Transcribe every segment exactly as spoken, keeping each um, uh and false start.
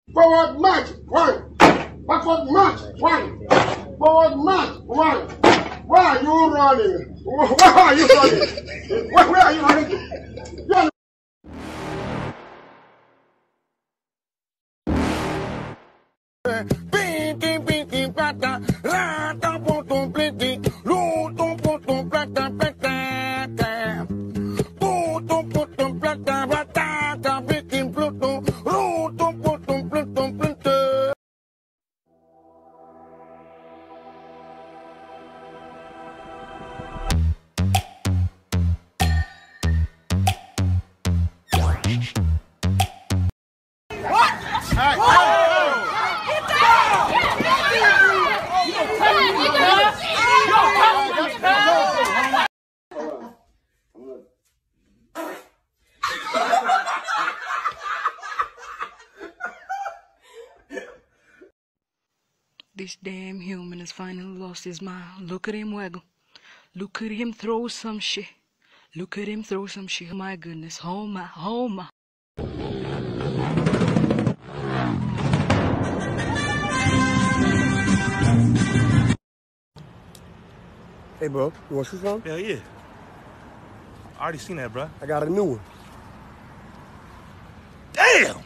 Forward march, one. Backward march, one. Forward march, one. Where are you running? Where are you running? Where, where are you running to? You This damn human has finally lost his mind. Look at him waggle. Look at him throw some shit. Look at him throw some shit. Oh my goodness. Oh my. Oh my. Hey, bro, you want to shoot something? Hell yeah. I already seen that, bro. I got a new one. Damn!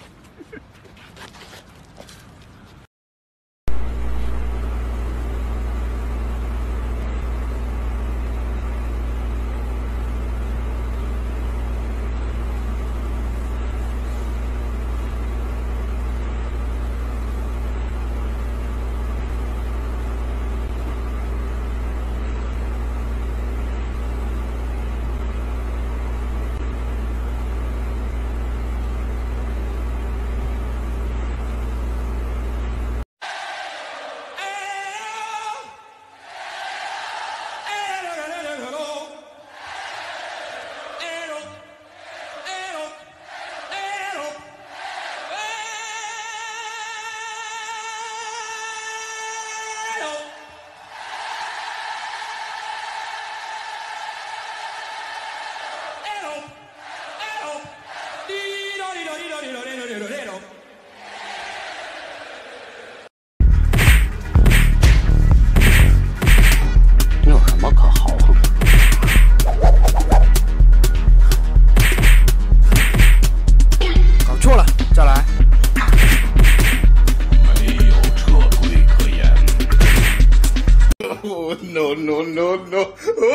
No, no, no, no.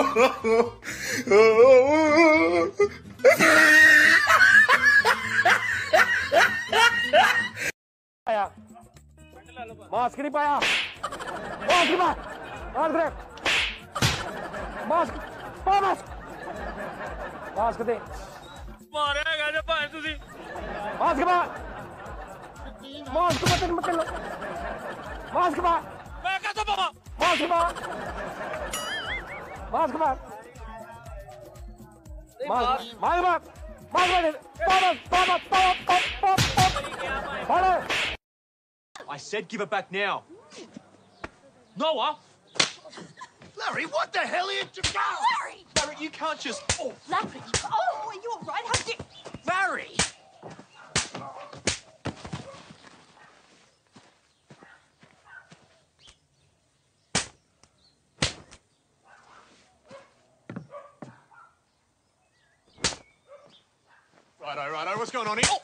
Mask नहीं पाया mask की बात mask दे mask पा mask mask दे मारेगा जब भाई तुझे मास्क के बाद मास्क मत मत लो मास्क के बाद मैं क्या तो बाबा मास्क के बाद मास्क के बाद मास्क मास्क के बाद मास्क पापा पापा पापा पापा I said give it back now. Noah! Larry, what the hell are you doing? Larry! Larry, you can't just... Oh, Larry! Oh, are you all right? How did... Larry! Righto, righto, what's going on here? Oh!